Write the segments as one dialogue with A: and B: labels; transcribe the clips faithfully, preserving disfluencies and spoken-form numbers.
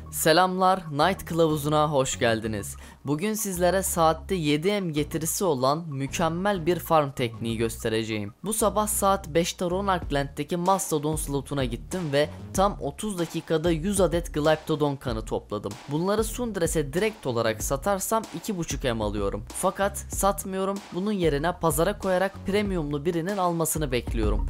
A: Selamlar, Night Kılavuzu'na hoş geldiniz. Bugün sizlere saatte yedi em getirisi olan mükemmel bir farm tekniği göstereceğim. Bu sabah saat beşte Ronarkland'deki Mastodon slotuna gittim ve tam otuz dakikada yüz adet Glyptodon kanı topladım. Bunları Sundres'e direkt olarak satarsam iki buçuk em alıyorum. Fakat satmıyorum, bunun yerine pazara koyarak premiumlu birinin almasını bekliyorum.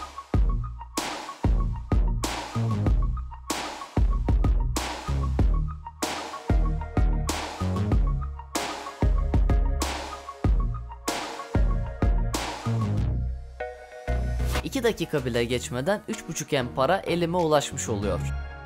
A: iki dakika bile geçmeden üç buçuk em para elime ulaşmış oluyor.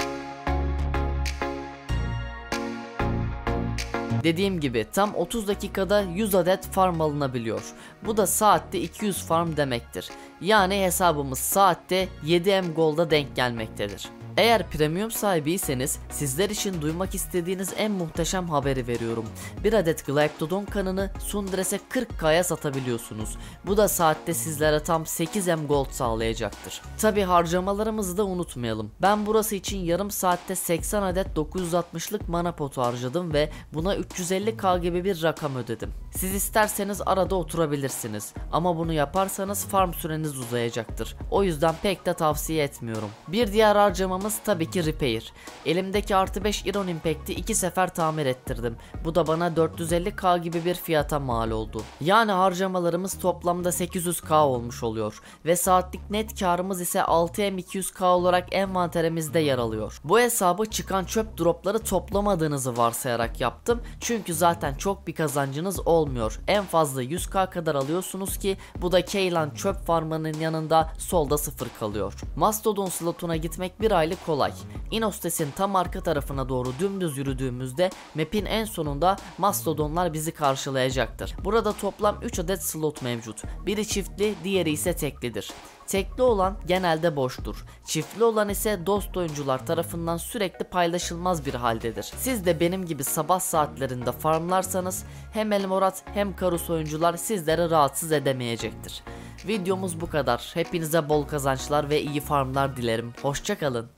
A: Dediğim gibi tam otuz dakikada yüz adet farm alınabiliyor. Bu da saatte iki yüz farm demektir. Yani hesabımız saatte yedi em golda denk gelmektedir. Eğer premium sahibiyseniz sizler için duymak istediğiniz en muhteşem haberi veriyorum. Bir adet Glyptodon kanını Sundres'e kırk kaya satabiliyorsunuz. Bu da saatte sizlere tam sekiz em gold sağlayacaktır. Tabi harcamalarımızı da unutmayalım. Ben burası için yarım saatte seksen adet dokuz yüz altmışlık mana potu harcadım ve buna üç yüz elli ka gibi bir rakam ödedim. Siz isterseniz arada oturabilirsiniz ama bunu yaparsanız farm süreniz uzayacaktır. O yüzden pek de tavsiye etmiyorum. Bir diğer harcamamız tabii ki repair. Elimdeki artı beş Iron Impact'i iki sefer tamir ettirdim. Bu da bana dört yüz elli ka gibi bir fiyata mal oldu. Yani harcamalarımız toplamda sekiz yüz ka olmuş oluyor ve saatlik net karımız ise altı em iki yüz ka olarak envanterimizde yer alıyor. Bu hesabı çıkan çöp dropları toplamadığınızı varsayarak yaptım. Çünkü zaten çok bir kazancınız olmuyor. En fazla yüz ka kadar alıyorsunuz ki bu da Keylan çöp farmının yanında solda sıfır kalıyor. Mastodon slotuna gitmek bir aylık kolay. Inostes'in tam arka tarafına doğru dümdüz yürüdüğümüzde map'in en sonunda Mastodonlar bizi karşılayacaktır. Burada toplam üç adet slot mevcut. Biri çiftli, diğeri ise teklidir. Tekli olan genelde boştur. Çiftli olan ise dost oyuncular tarafından sürekli paylaşılmaz bir haldedir. Siz de benim gibi sabah saatlerinde farmlarsanız hem Elmorat hem Karus oyuncular sizleri rahatsız edemeyecektir. Videomuz bu kadar. Hepinize bol kazançlar ve iyi farmlar dilerim. Hoşça kalın.